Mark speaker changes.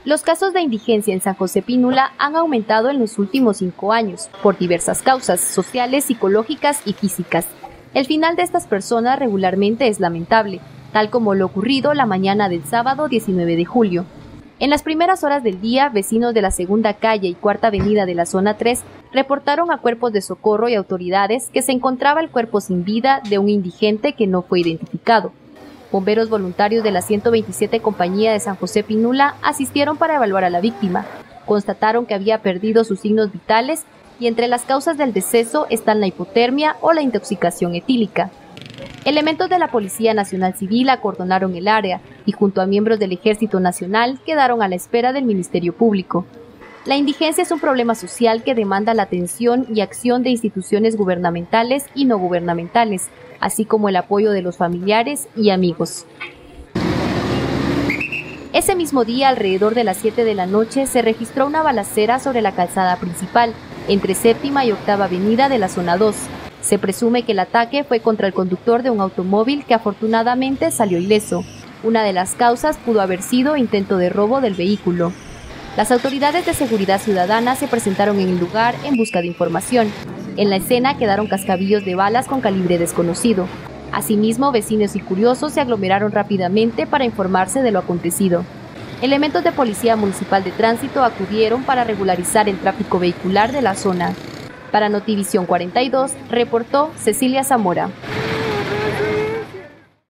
Speaker 1: Los casos de indigencia en San José Pinula han aumentado en los últimos 5 años, por diversas causas sociales, psicológicas y físicas. El final de estas personas regularmente es lamentable, tal como lo ocurrido la mañana del sábado 19 de julio. En las primeras horas del día, vecinos de la Segunda Calle y Cuarta Avenida de la Zona 3 reportaron a cuerpos de socorro y autoridades que se encontraba el cuerpo sin vida de un indigente que no fue identificado. Bomberos voluntarios de la 127 Compañía de San José Pinula asistieron para evaluar a la víctima. Constataron que había perdido sus signos vitales y entre las causas del deceso están la hipotermia o la intoxicación etílica. Elementos de la Policía Nacional Civil acordonaron el área y junto a miembros del Ejército Nacional quedaron a la espera del Ministerio Público. La indigencia es un problema social que demanda la atención y acción de instituciones gubernamentales y no gubernamentales, así como el apoyo de los familiares y amigos. Ese mismo día, alrededor de las 7 de la noche, se registró una balacera sobre la calzada principal, entre Séptima y Octava Avenida de la Zona 2. Se presume que el ataque fue contra el conductor de un automóvil que afortunadamente salió ileso. Una de las causas pudo haber sido intento de robo del vehículo. Las autoridades de seguridad ciudadana se presentaron en el lugar en busca de información. En la escena quedaron cascabillos de balas con calibre desconocido. Asimismo, vecinos y curiosos se aglomeraron rápidamente para informarse de lo acontecido. Elementos de Policía Municipal de Tránsito acudieron para regularizar el tráfico vehicular de la zona. Para Notivisión 42, reportó Cecilia Zamora.